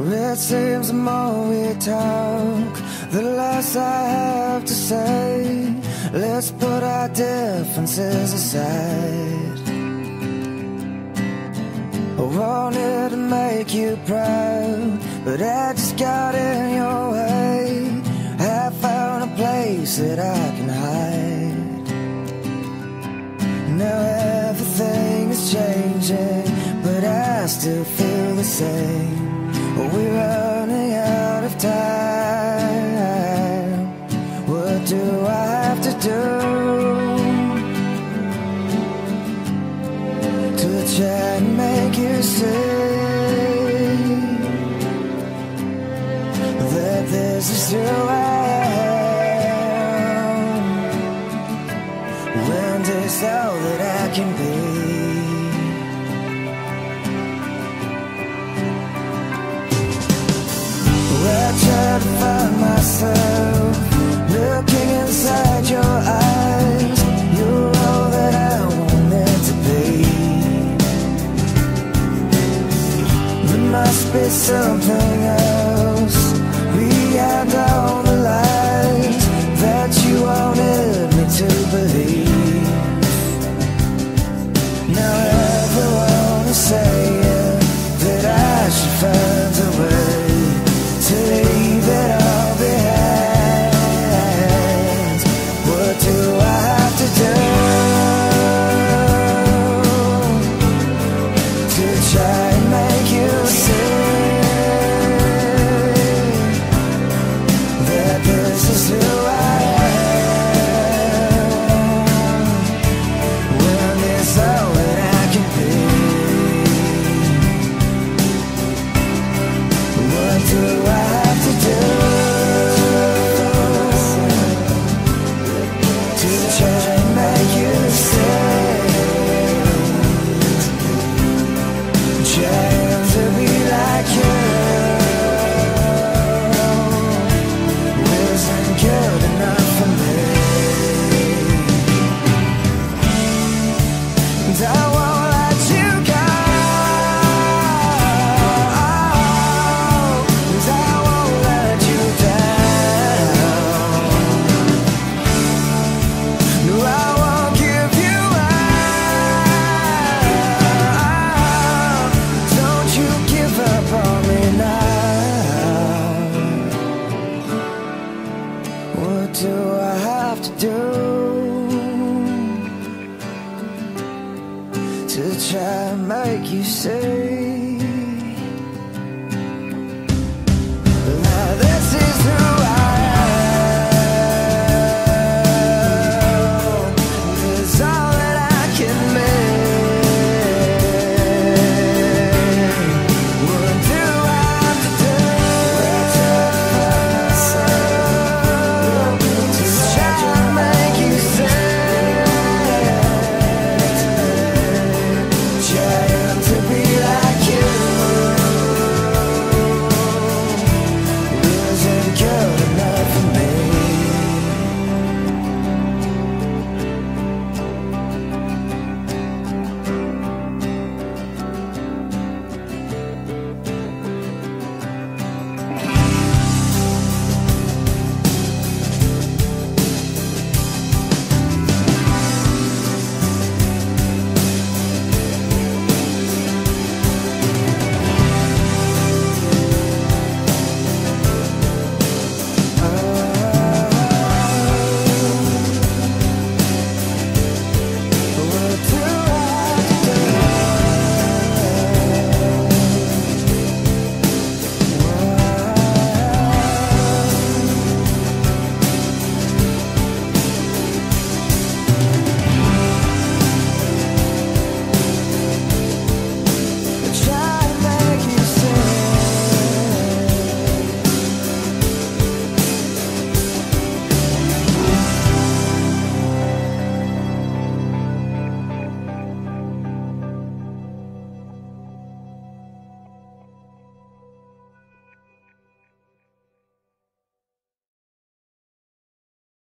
It seems the more we talk, the less I have to say. Let's put our differences aside. I wanted to make you proud, but I just got in your way. I found a place that I can hide. Now everything is changing, but I still feel the same. We're running out of time. What do I have to do to try and make you see that this is who I am, when this all that I can be? I try to find myself looking inside your eyes. You're all that I wanted to be. There must be something else beyond all the lies that you wanted me to believe. Now everyone is saying that I should find a way to leave it all behind. What do I have to do to try and make you see that this is who I am, when it's all that I can be? What do I have to do to try and make you see? Trying to be like you isn't good enough for me. And I won't let you go, 'cause I won't let you down. No, I won't give you up. Don't you give up on me now. What do I have to do to try and make you see